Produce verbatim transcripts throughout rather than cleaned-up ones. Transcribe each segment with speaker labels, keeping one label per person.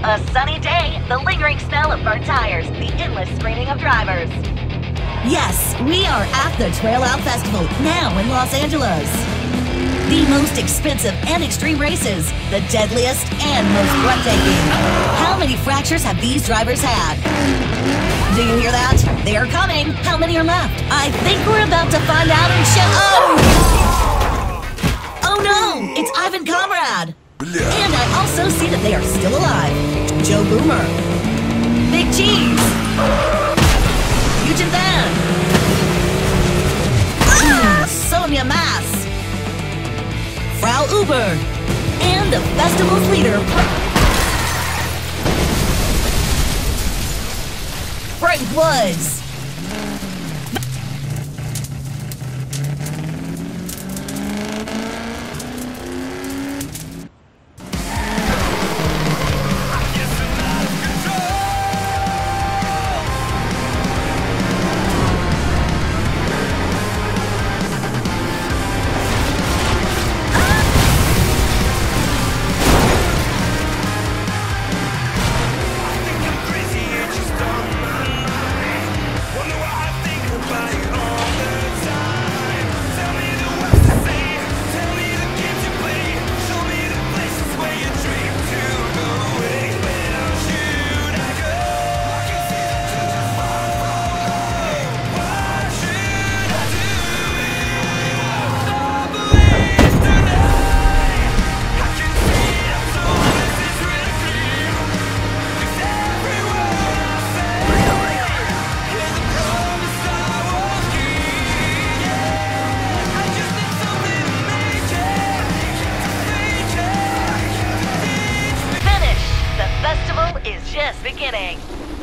Speaker 1: A sunny day, the lingering smell of burnt tires, the endless screening of drivers.
Speaker 2: Yes, we are at the Trail Out Festival, now in Los Angeles. The most expensive and extreme races, the deadliest and most breathtaking. How many fractures have these drivers had? Do you hear that? They're coming. How many are left? I think we're about to find out and show. Oh! Oh no! It's Ivan Comrade! And I also see that they are still alive. Joe Boomer. Big Cheese. Eugen Van. Mm, Sonia Mass. Frau Uber. And the festival's leader, Frank Woods.
Speaker 1: Just beginning.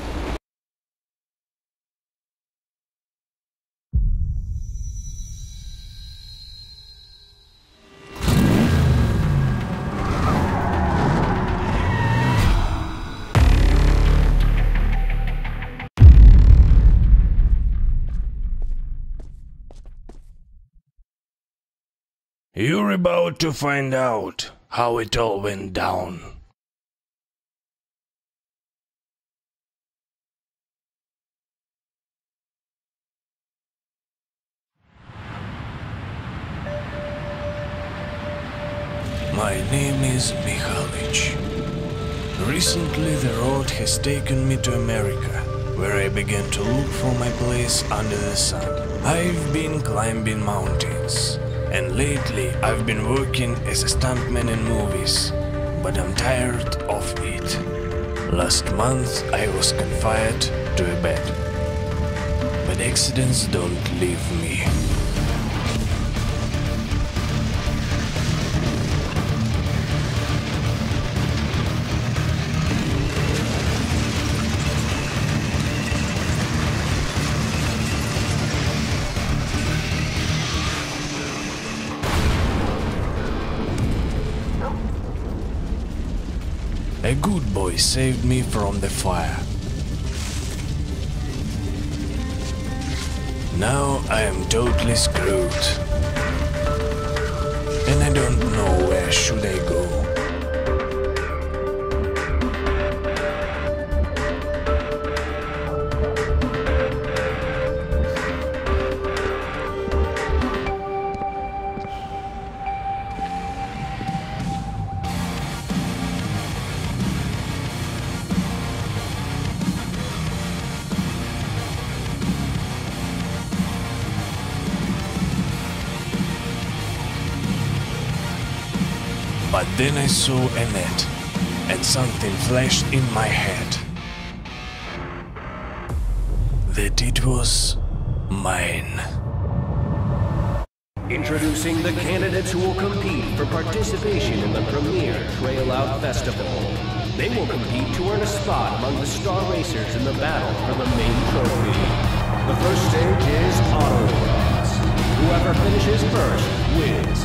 Speaker 3: You're about to find out how it all went down. My name is Mihalich. Recently the road has taken me to America, where I began to look for my place under the sun. I've been climbing mountains, and lately I've been working as a stuntman in movies, but I'm tired of it. Last month I was confined to a bed, but accidents don't leave me. A good boy saved me from the fire. Now I am totally screwed. And I don't know where should I go. But then I saw a net, and something flashed in my head. That it was mine.
Speaker 4: Introducing the candidates who will compete for participation in the premier Trail Out Festival. They will compete to earn a spot among the star racers in the battle for the main trophy. The first stage is Auto Cross. Whoever finishes first wins.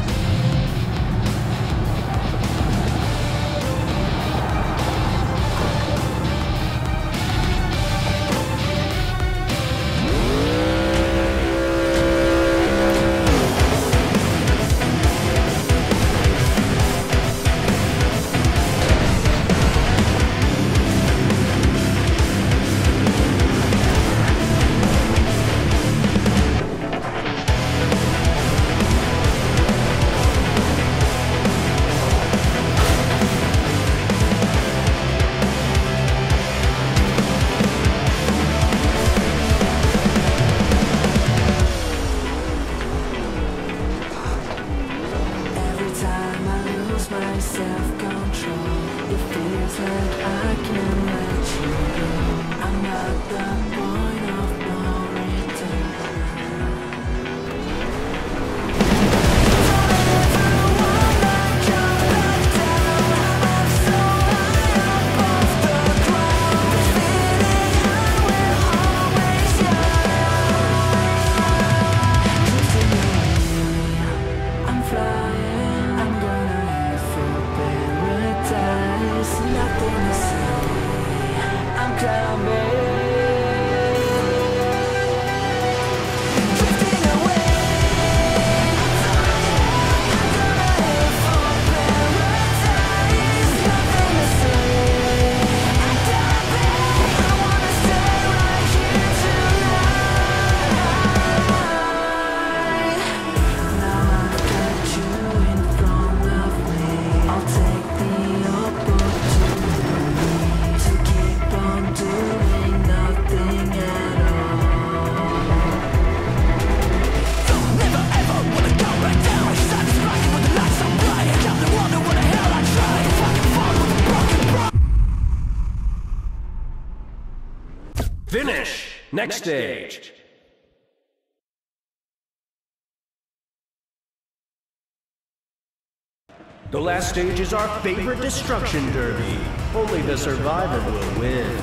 Speaker 4: Finish! Next stage! The last stage is our favorite destruction derby. Only the survivor will win.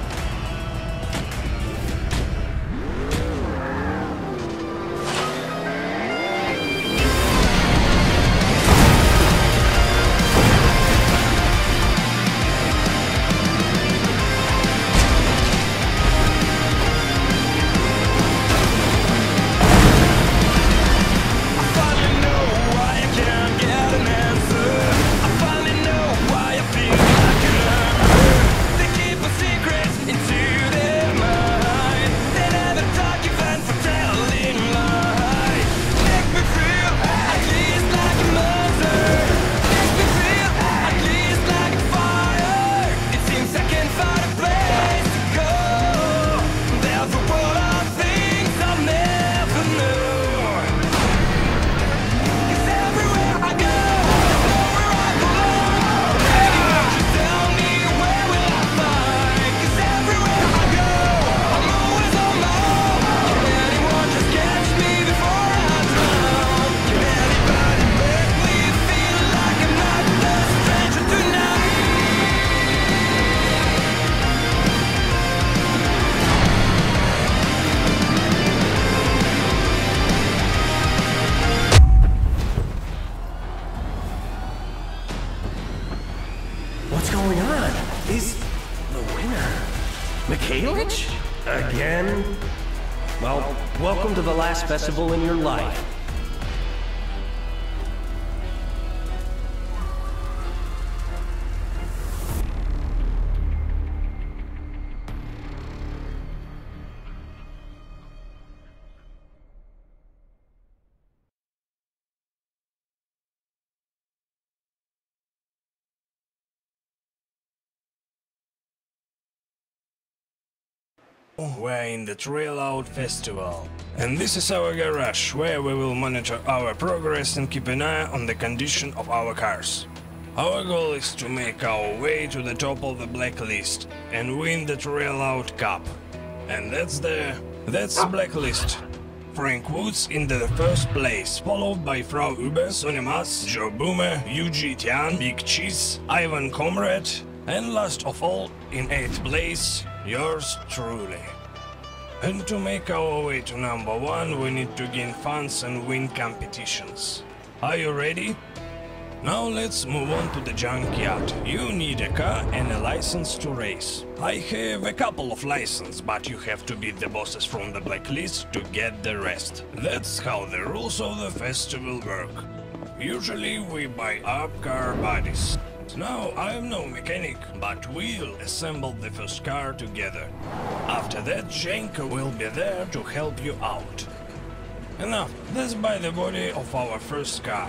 Speaker 4: What's going on? Is the winner Mikhailich? Again? Well, welcome to the last festival in your life.
Speaker 3: We're in the Trail Out Festival, and this is our garage, where we will monitor our progress and keep an eye on the condition of our cars. Our goal is to make our way to the top of the blacklist and win the Trail Out Cup. And that's the... that's the blacklist. Frank Woods in the first place, followed by Frau Uber, Sonimas, Joe Boomer, Yuji Tian, Big Cheese, Ivan Comrade, and last of all, in eighth place, yours truly. And to make our way to number one, we need to gain funds and win competitions. Are you ready? Now let's move on to the junkyard. You need a car and a license to race. I have a couple of licenses, but you have to beat the bosses from the blacklist to get the rest. That's how the rules of the festival work. Usually we buy up car bodies. Now, I'm no mechanic, but we'll assemble the first car together. After that, Jenko will be there to help you out. Enough, let's buy the body of our first car.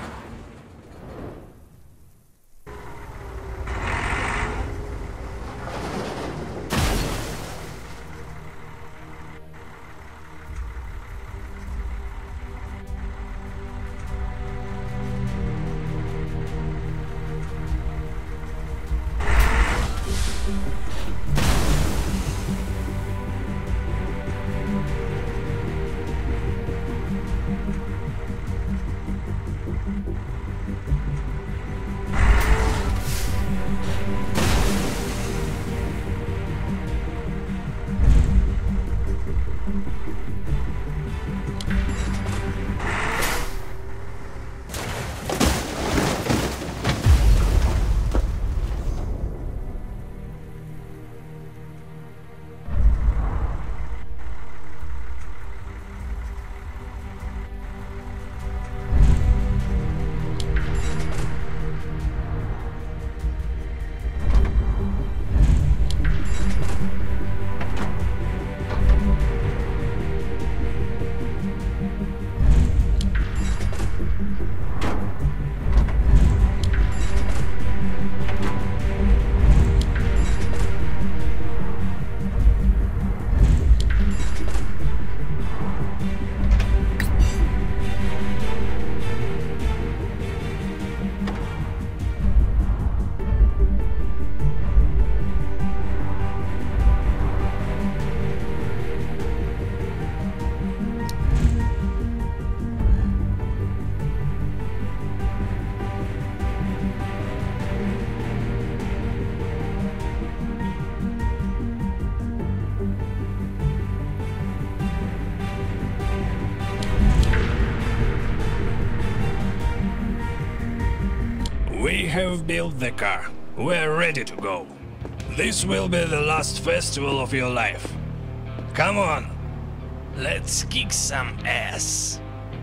Speaker 3: have built the car. We're ready to go. This will be the last festival of your life. Come on, let's kick some ass.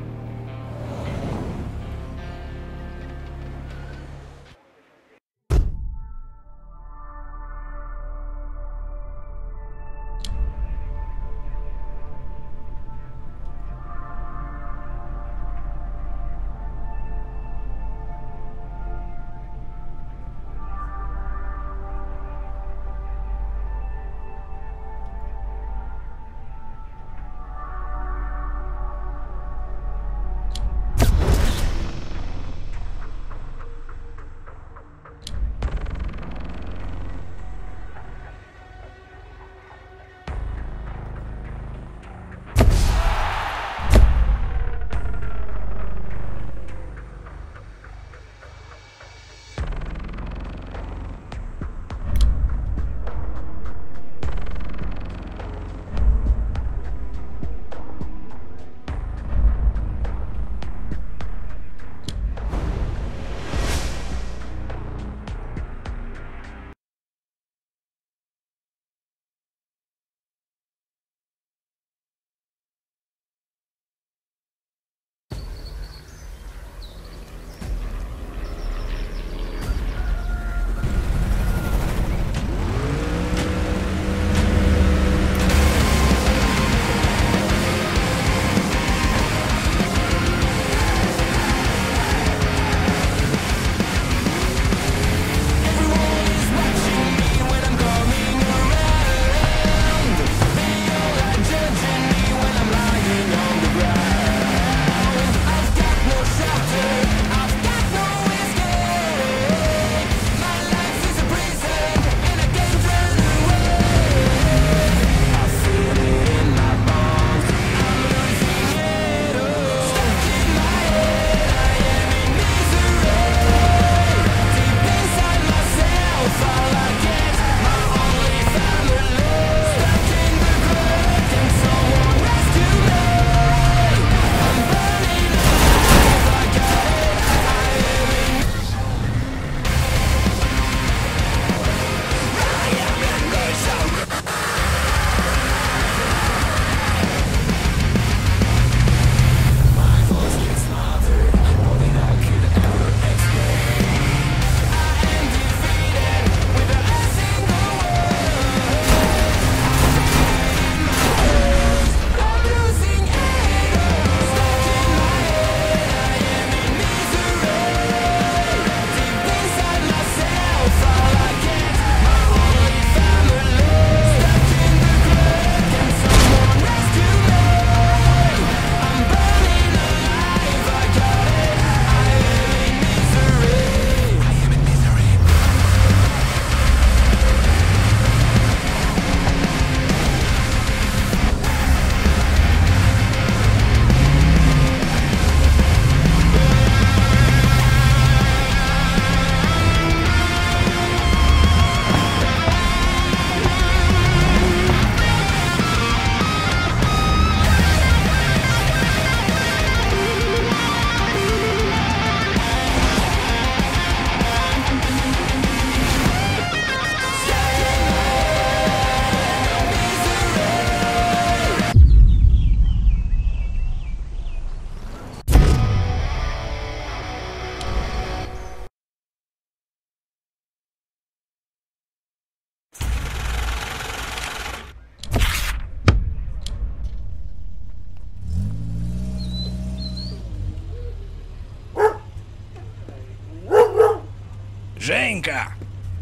Speaker 3: Zhenka!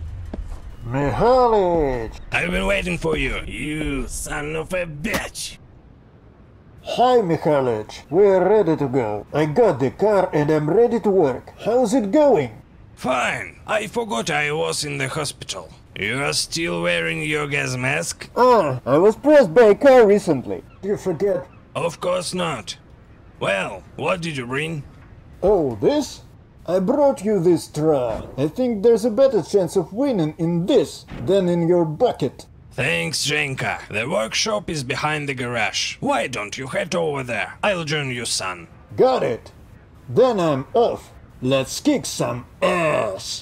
Speaker 5: Mihalich!
Speaker 3: I've been waiting for you, you son of a bitch!
Speaker 5: Hi, Mihalich. We're ready to go. I got the car and I'm ready to work. How's it going?
Speaker 3: Fine. I forgot I was in the hospital. You are still wearing your gas mask?
Speaker 5: Ah, I was pressed by a car recently. You forget?
Speaker 3: Of course not. Well, what did you bring?
Speaker 5: Oh, this? I brought you this try. I think there's a better chance of winning in this than in your bucket.
Speaker 3: Thanks, Zhenka. The workshop is behind the garage. Why don't you head over there? I'll join you, son.
Speaker 5: Got it. Then I'm off. Let's kick some ass!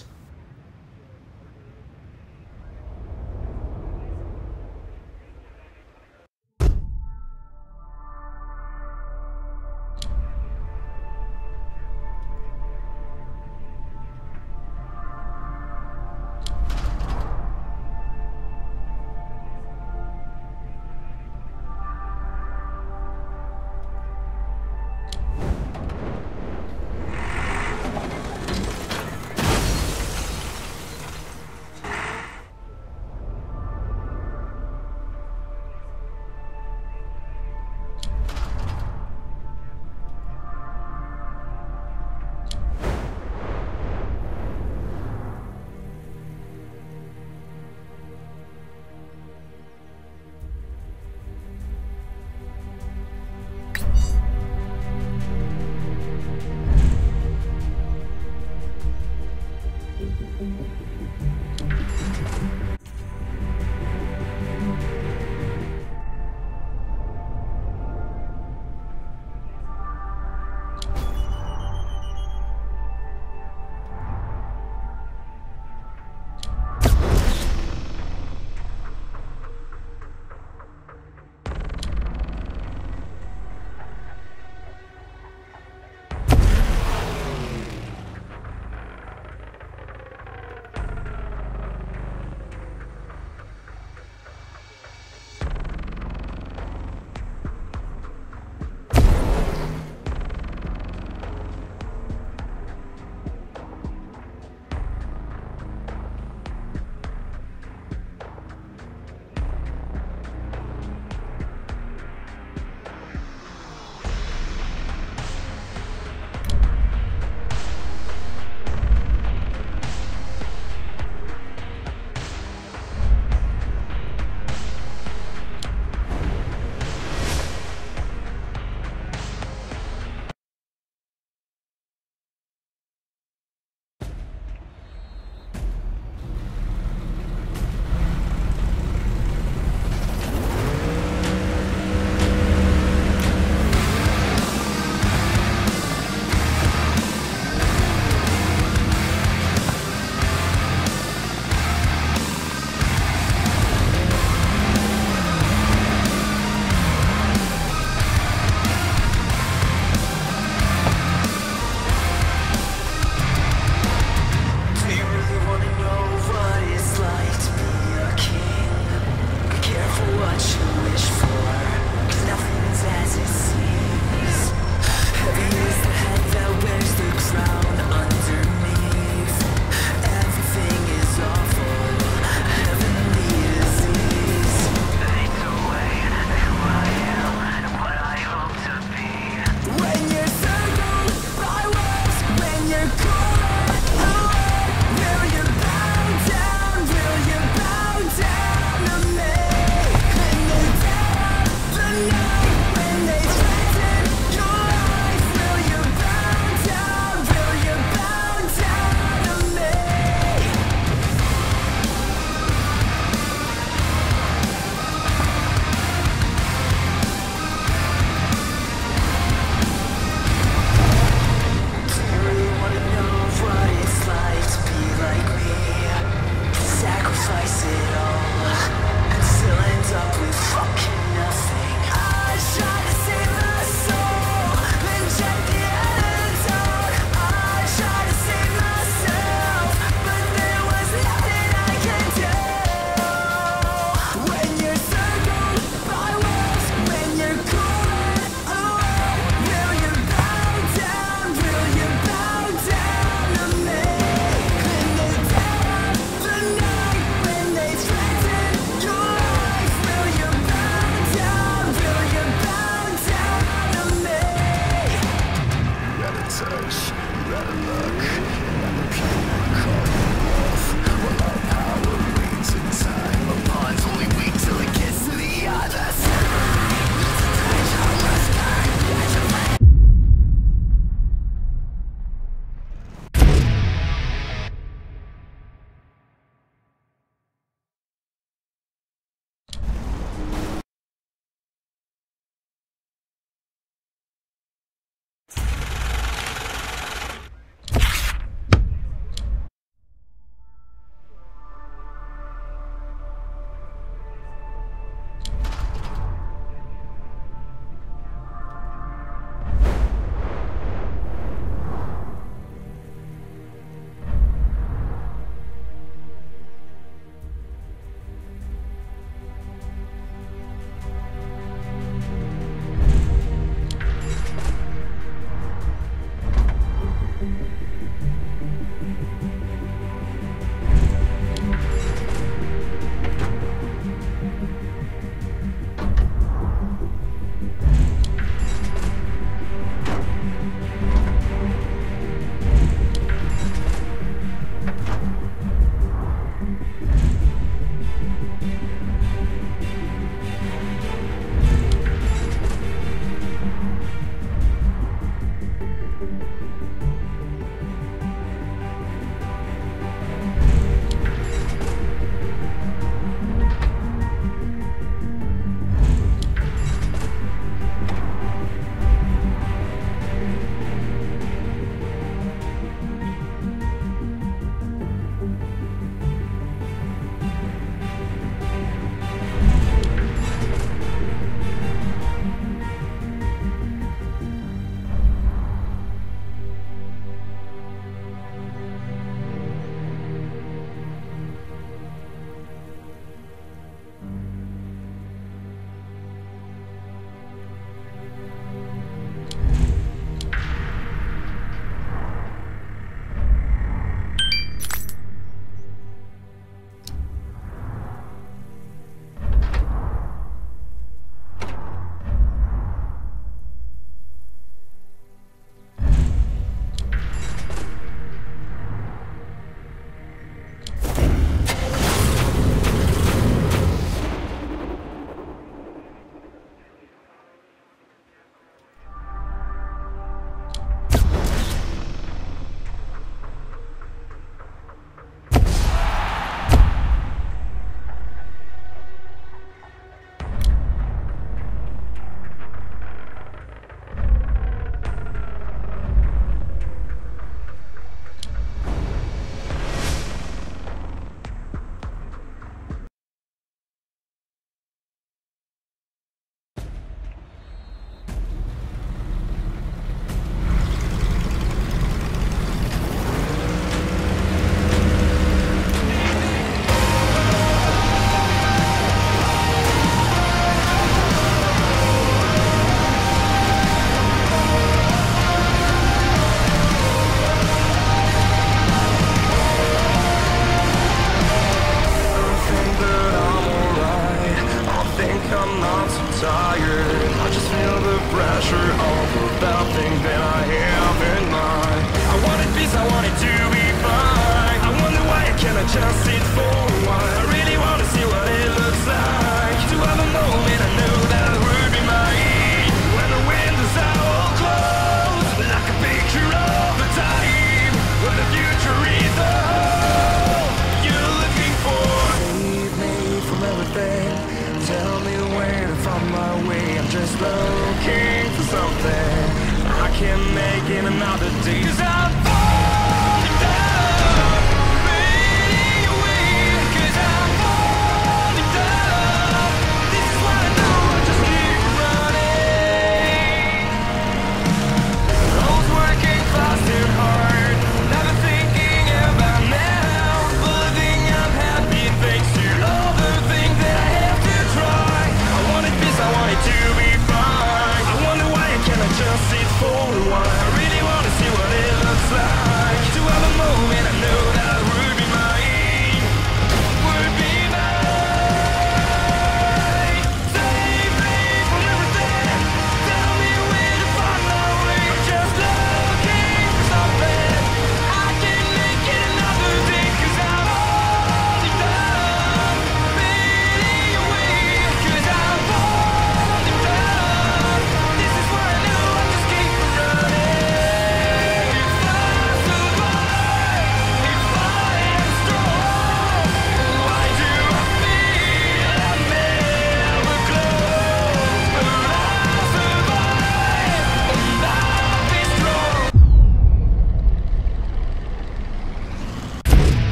Speaker 6: tired. I just feel the pressure of a bad thing that I have in mind. I wanted peace, I wanted to be fine. I wonder why I can't just sit for a while. I really want to see what it looks like. To have a moment I knew that would be mine. When the windows are all closed, like a picture of a time where the future is all you're looking for. Save me from everything. Tell me where to find my way. I'm just looking for something. I can't make it another day